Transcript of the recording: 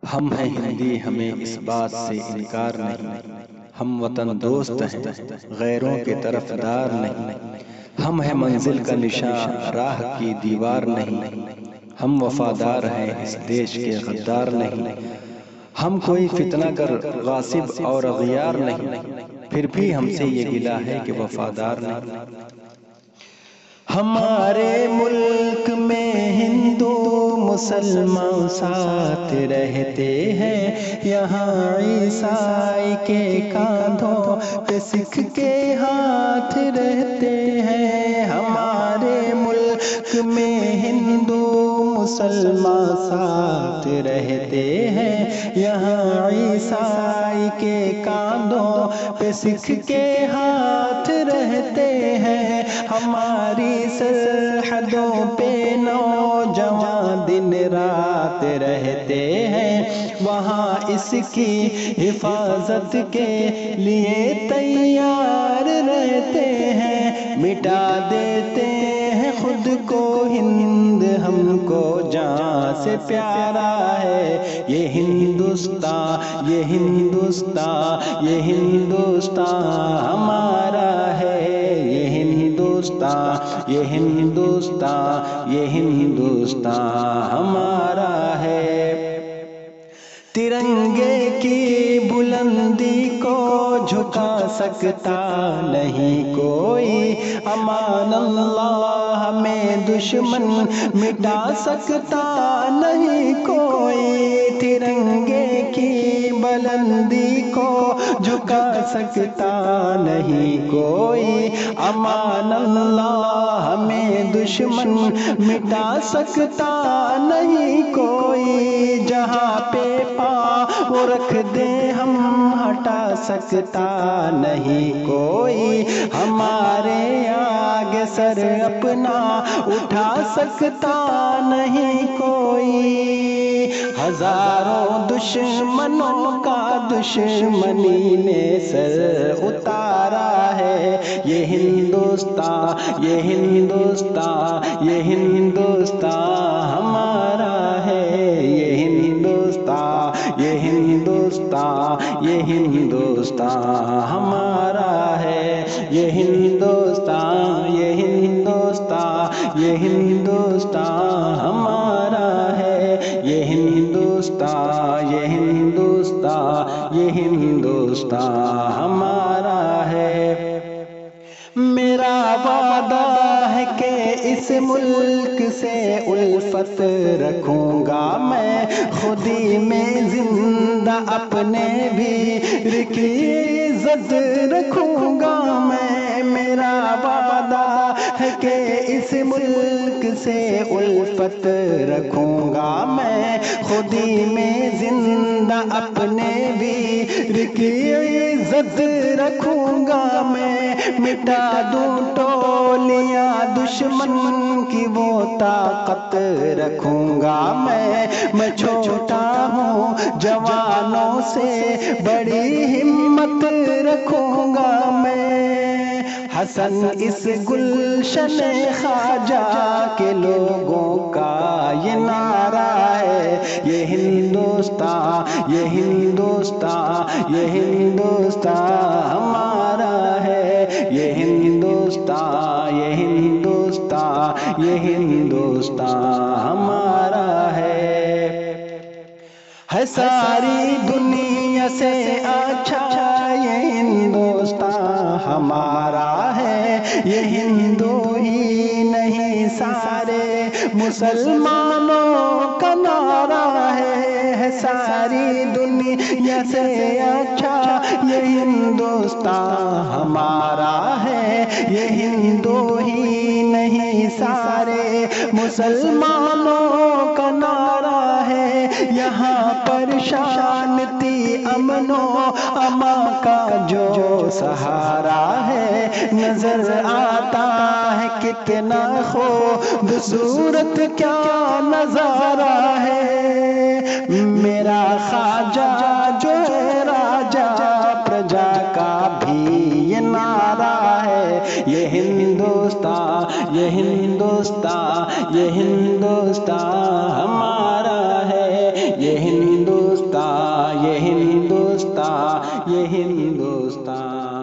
ہم ہیں ہندی، ہمیں اس بات سے انکار نہیں، ہم وطن دوست ہیں، غیروں کے طرفدار نہیں، ہم ہیں منزل کا نشان، راہ کی دیوار نہیں، ہم وفادار ہیں اس دیش کے غدار نہیں، ہم کوئی فتنہ گر غاصب اور اغیار نہیں، پھر بھی ہم سے یہ گلہ ہے کہ وفادار نہیں۔ ہمارے ملک میں ہندو مسلمان ساتھ رہتے ہیں، یہاں عیسائی کے کاندھوں پہ سکھ کے ہاتھ رہتے ہیں۔ ہمارے ملک میں ہندو مسلمان ساتھ رہتے ہیں، یہاں عیسائی کے کاندھوں پہ سکھ کے ہاتھ رہتے ہیں۔ ہماری سرحدوں پہ نوجوان دن رات رہتے ہیں، وہاں اس کی حفاظت کے لیے تیار رہتے ہیں۔ مٹا دیتے ہیں خود کو ہند، ہم کو جان سے پیارا ہے یہ ہندوستان، یہ ہندوستان، یہ ہندوستان ہمارا ہے، یہ ہندوستان، یہ ہندوستان، یہ ہندوستان ہمارا ہے۔ ترنگے کی بلندی کو جھکا سکتا نہیں کوئی، امان اللہ میں دشمن مٹا سکتا نہیں کوئی۔ ترنگے کی بلندی کو جھکا سکتا نہیں کوئی، امان اللہ میں دشمن مٹا سکتا نہیں کوئی۔ جہاں پہ پاؤں رکھ دے ہم ہٹا سکتا نہیں کوئی، ہمارے آگے سر اپنا اٹھا سکتا نہیں کوئی۔ ہزاروں دشمنوں کا دشمنی نے سر اتارا ہے، یہ ہندوستان، یہ ہندوستان، یہ ہندوستان ہمارا ہے، یہ ہندوستان، یہ ہندوستان، یہ ہندوستان ہمارا ہے، یہ ہندوستان، یہ ہندوستان، یہ ہندوستان ہمارا ہے، یہ ہندوستان، یہ ہندوستان، یہ ہندوستان ہمارا ہے۔ میرا وعدہ ہے کہ اس ملک سے الفت رکھوں گا میں، خودی میں زندہ اپنے بھی کی عزت رکھوں گا میں۔ میرا وعدہ ہے کہ اس ملک سے الفت رکھوں گا میں، خودی میں زندہ اپنے بھی کی عزت رکھوں گا میں۔ مٹا دوں ٹولیاں دشمن کی وہ طاقت رکھوں گا میں چھوٹا ہوں جوانوں سے بڑی ہمت رکھوں گا میں۔ حسن اس گلشن خواجہ کے لوگوں کا یہ نعرہ ہے، یہ ہندوستان، یہ ہندوستان، یہ ہندوستان ہمارا ہے، یہ ہندوستان، یہ ہندوستان، یہ ہندوستان ہمارا ہے۔ ساری دنیا سے اچھا یہ ہندوستان ہمارا ہے، یہ ہندو ہی نہیں سارے مسلمانوں کا نعرہ ہے۔ ساری دنیا سے اچھا یہ ہندوستان ہمارا ہے، یہ ہندو ہی نہیں سارے مسلمانوں کا نعرہ ہے۔ یہاں پر شانتی امن و امان کا جو سہارا ہے، نظر آتا ہے کتنا خوبصورت کیا نظارہ ہے۔ میرا خواجہ جو ہے راجہ پرجا کا بھی یہ نعرہ ہے، یہ ہندوستان، یہ ہندوستان، یہ ہندوستان ہمارا ہے، یہ ہندوستان۔ ہندوستان، یہ ہندوستان، یہ ہندوستان۔